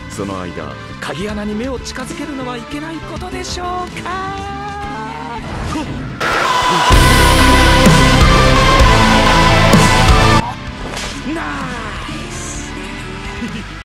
その間鍵穴に目を近づけるのはいけないことでしょうか。ナイス